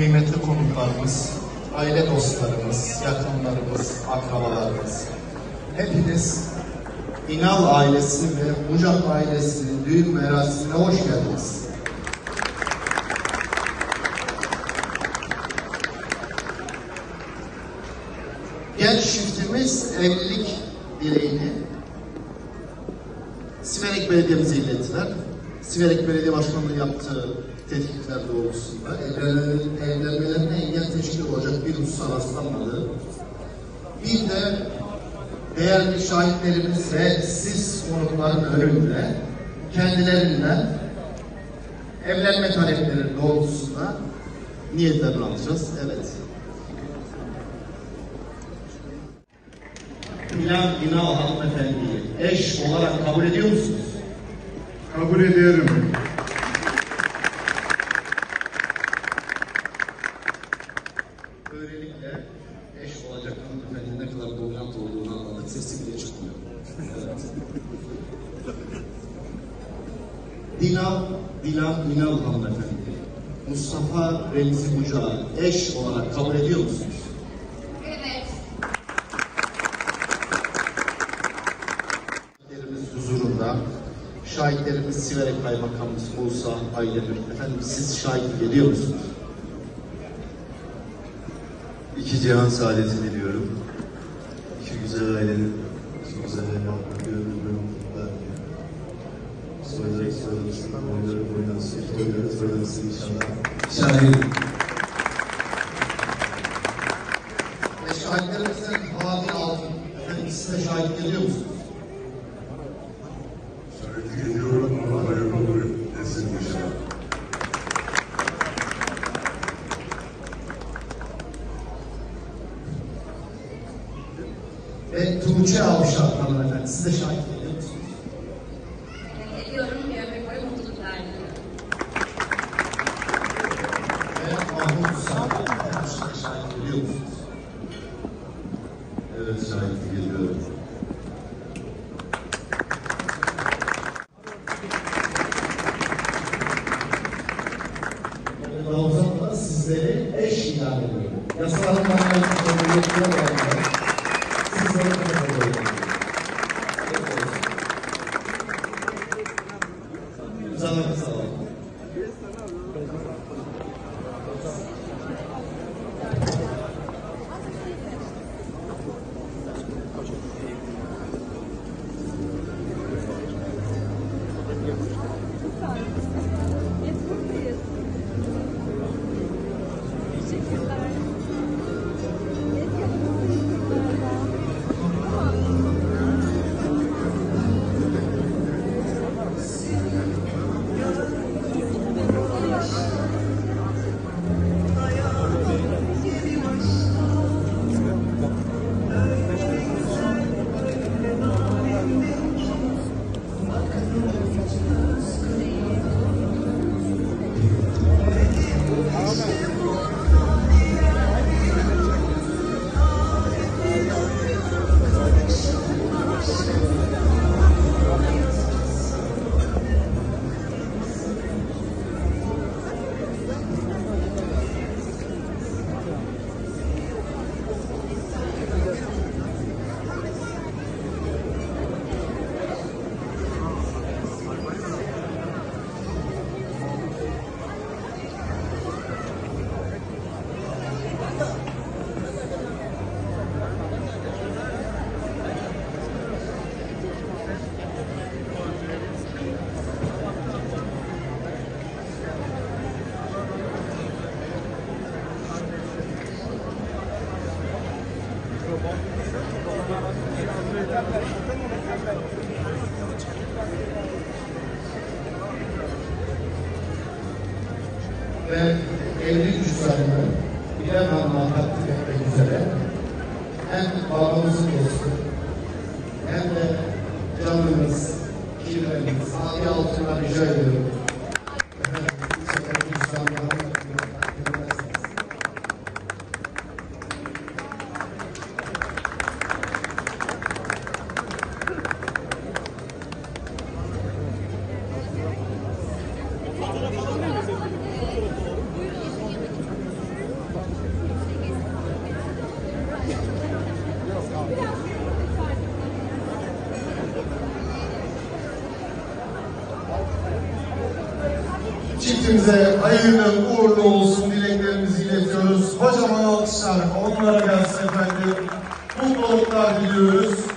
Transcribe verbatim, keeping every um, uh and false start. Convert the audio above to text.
kıymetli konuklarımız, aile dostlarımız, yakınlarımız, akrabalarımız, hepiniz İnal ailesi ve Bucak ailesinin düğün merasimine hoş geldiniz. Genç çiftimiz evlilik dileğini Siverek Belediye'mize ilettiler. Siverek Belediye Başkanlığı yaptığı tetkikler doğrultusunda evlenmelerine engel teşkil olacak bir hususa rastlanmadı. Bir de değerli şahitlerimiz ve siz konukların önünde kendilerinden evlenme talepleri doğrultusunda niyetlerini alacağız. Evet. Dilan İnal hanımefendiyi eş olarak kabul ediyor musunuz? Kabul ediyorum. Böylelikle eş olacak hanımefendinin ne kadar dominant olduğunu anladık. Sesi bile çıkmıyor. Evet. Dilan, Dilan İnal hanımefendi, Mustafa Remzi Bucak'ı eş olarak kabul ediyor musunuz? Evet. Huzurunda şahitlerimiz Siverek Kaymakamımız Musa Aydemir. Efendim siz şahitlik ediyor musunuz? İki cihan saadeti diliyorum. İki güzel ailenin, iki güzel evlatlık bir ömür boyunca soyları soylarısın, boyları boylansın, boyları soylarısın inşallah. Şahit. Ve şahitlerimizden Havi Altın. Efendim siz de şahitlik ediyor musunuz? Şahitlik ediyorum ama hayırlı olur. Desin inşallah. Ve Tuğçe Avşar hanımefendi. Siz de şahitlik ediyor musunuz? Ediyorum. Bir ömür boyu mutluluklar diliyorum. Ve Mahmut Sağ. Siz de şahitlik ediyor musunuz? Evet, şahitlik ediyorum. Ravzan'la sizleri eş ilan ediyorum. Yasaların maneviyatına yetkiler verdiler. Sizleri kabul ediyorum. Canınız sağ olun. Ve evlilik cüzdanını İrem Hanım'a takdim etmek üzere hem babamızın dostu hem de canımız, kirvemiz, Havi Altın'a rica ediyorum. Efendim, evlilik cüzdanını takdim edersiniz. Çiftimize hayırlı uğurlu olsun dileklerimizi iletiyoruz. Kocaman alkışlar onlara gelsin efendim. Mutluluklar diliyoruz.